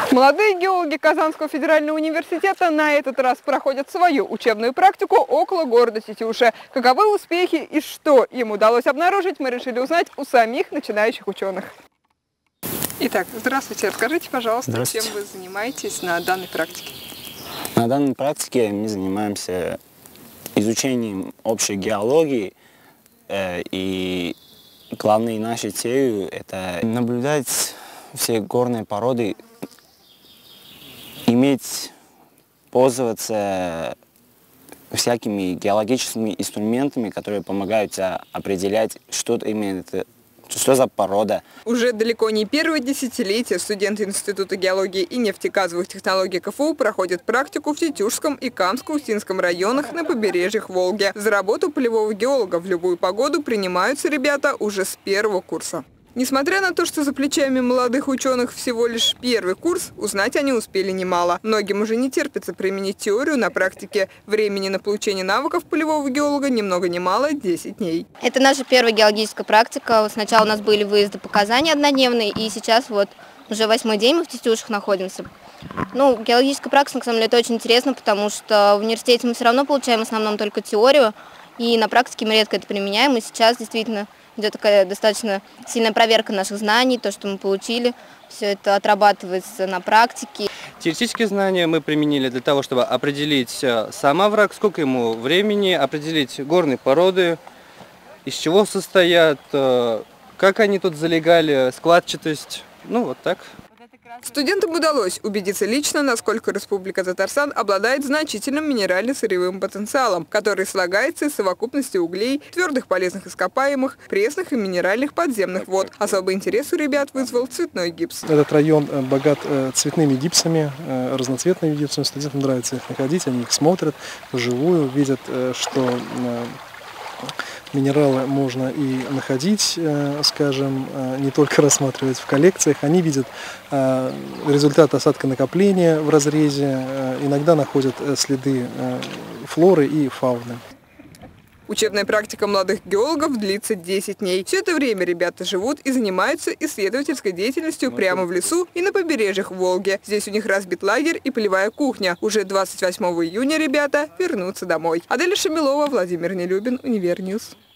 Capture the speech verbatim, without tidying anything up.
Молодые геологи Казанского федерального университета на этот раз проходят свою учебную практику около города Тетюши. Каковы успехи и что им удалось обнаружить, мы решили узнать у самих начинающих ученых. Итак, здравствуйте. Расскажите, пожалуйста, чем вы занимаетесь на данной практике? На данной практике мы занимаемся изучением общей геологии, э, и главной нашей целью это наблюдать все горные породы, иметь, пользоваться всякими геологическими инструментами, которые помогают определять, что именно это, что за порода. Уже далеко не первое десятилетие студенты Института геологии и нефтегазовых технологий КФУ проходят практику в Тетюшском и Камско-Устинском районах на побережьях Волги. За работу полевого геолога в любую погоду принимаются ребята уже с первого курса. Несмотря на то, что за плечами молодых ученых всего лишь первый курс, узнать они успели немало. Многим уже не терпится применить теорию на практике. Времени на получение навыков полевого геолога ни много ни мало – десять дней. Это наша первая геологическая практика. Сначала у нас были выезды по Казани однодневные, и сейчас вот уже восьмой день мы в Тетюшах находимся. Ну, геологическая практика, на самом деле, это очень интересно, потому что в университете мы все равно получаем в основном только теорию, и на практике мы редко это применяем, и сейчас действительно идет такая достаточно сильная проверка наших знаний, то, что мы получили, все это отрабатывается на практике. Теоретические знания мы применили для того, чтобы определить сам овраг, сколько ему времени, определить горные породы, из чего состоят, как они тут залегали, складчатость, ну вот так. Студентам удалось убедиться лично, насколько Республика Татарстан обладает значительным минерально-сырьевым потенциалом, который слагается из совокупности углей, твердых полезных ископаемых, пресных и минеральных подземных вод. Особый интерес у ребят вызвал цветной гипс. Этот район богат цветными гипсами, разноцветными гипсами. Студентам нравится их находить, они их смотрят вживую, видят, что минералы можно и находить, скажем, не только рассматривать в коллекциях. Они видят результат осадка накопления в разрезе, иногда находят следы флоры и фауны. Учебная практика молодых геологов длится десять дней. Все это время ребята живут и занимаются исследовательской деятельностью прямо в лесу и на побережьях Волги. Здесь у них разбит лагерь и полевая кухня. Уже двадцать восьмого июня ребята вернутся домой. Аделя Шамилова, Владимир Нелюбин, Универньюз.